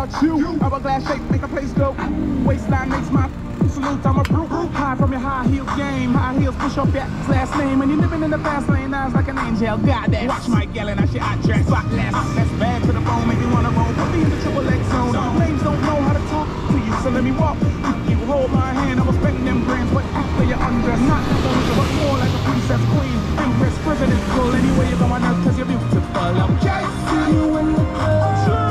about you. Hourglass shape, make a place go. Waistline makes my salute, I'm a brute. High from your high heel game. High heels push up that last name. And you're living in the fast lane, eyes like an angel. God damn. Watch my yelling, I shit, I dress. Spotless. That's bad to the bone, make me wanna roll. Put me in the triple X zone. Names don't know how to talk to you, so let me walk. You hold my hand, I will spend them grands. But after you undress, not soldier, but more like a princess, queen, empress, president, cool. Anyway you go on earth, cause you're beautiful. Okay? See you in the club.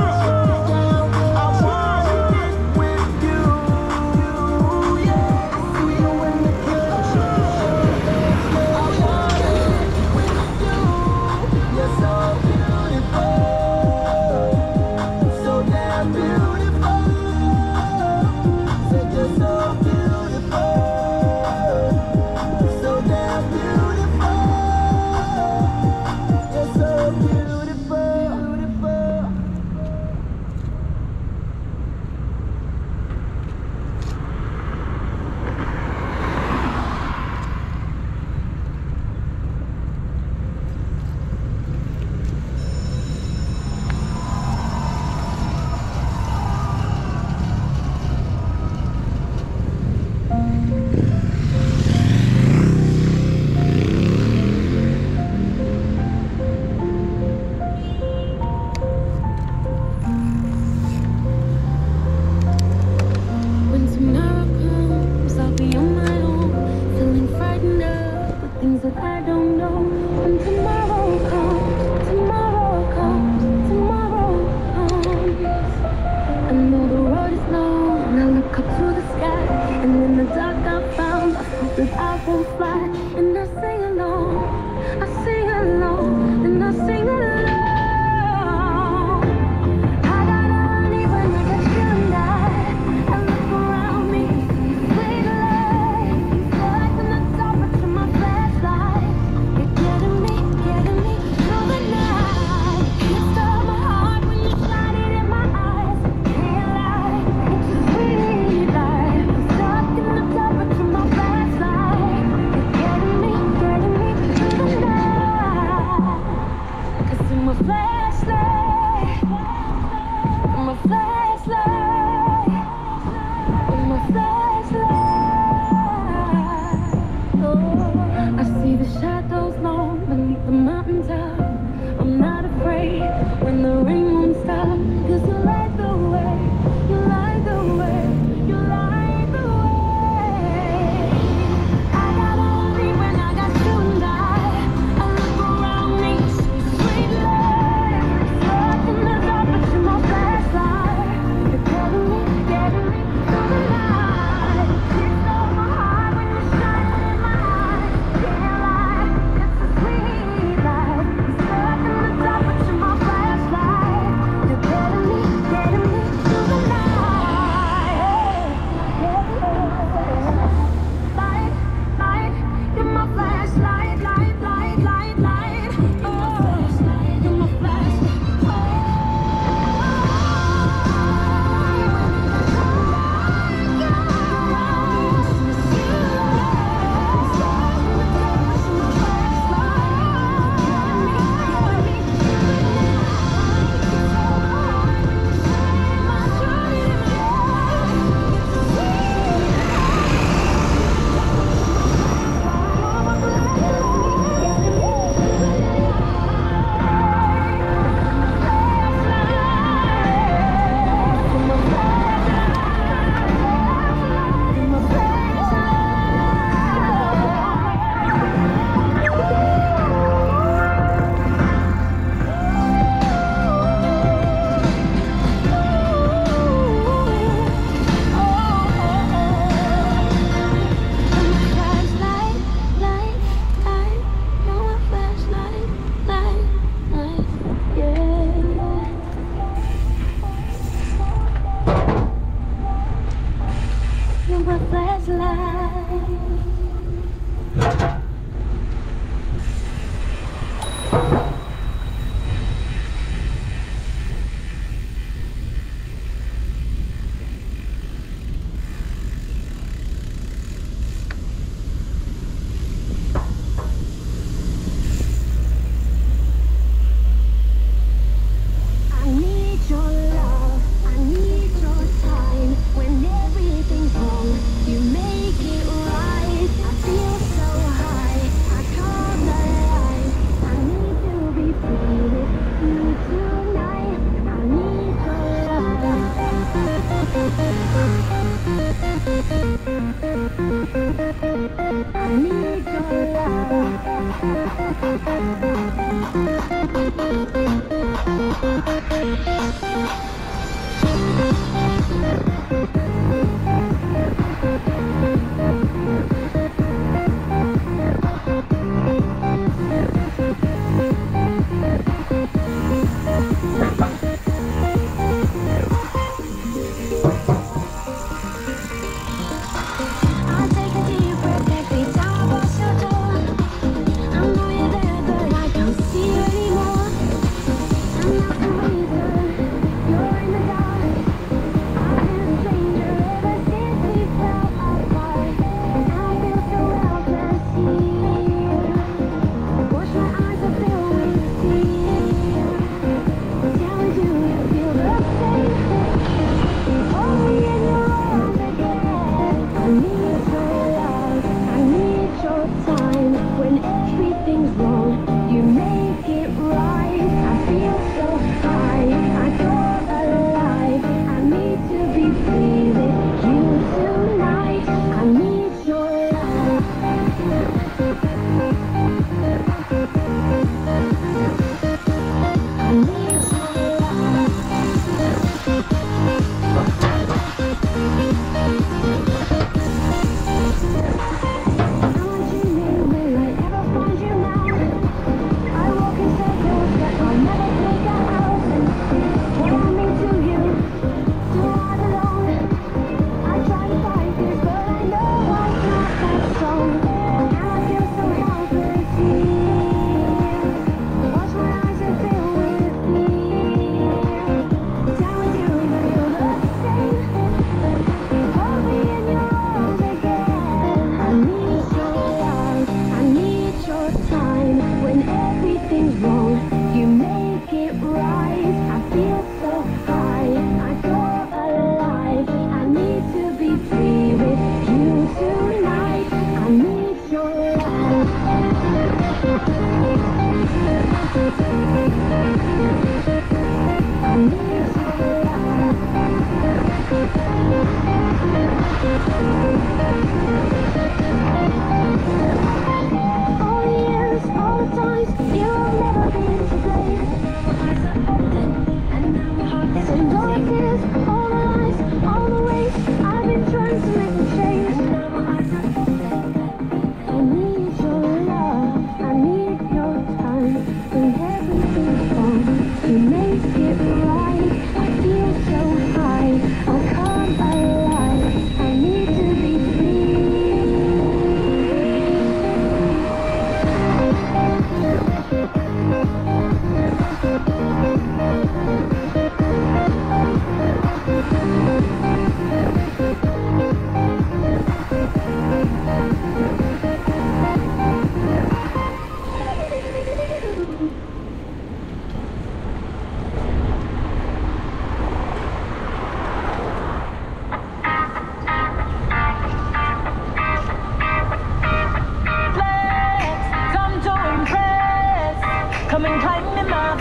Come and climb in my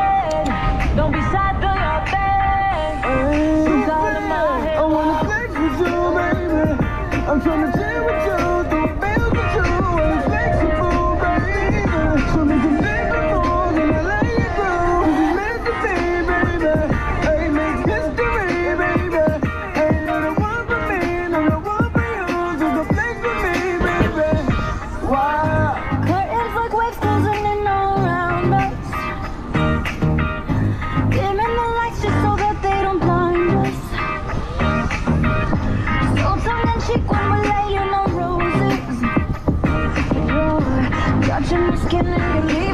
bed. Don't be sad, do your best. It's all in my head. I wanna flex with you, baby. I'm trying to chill with you, do bills with you. I'm flexible, baby. Show me some different moves and I lay it through. Cause it's meant to be, baby. Hey, make history, baby. Hey, you're the one for me, I'm the one for you. So the flex with me, baby. Wow. Curtains like waves closing in all around us. Dimming the lights just so that they don't blind us. So tongue in cheek when we're laying on roses. You're touching my skin and your lips.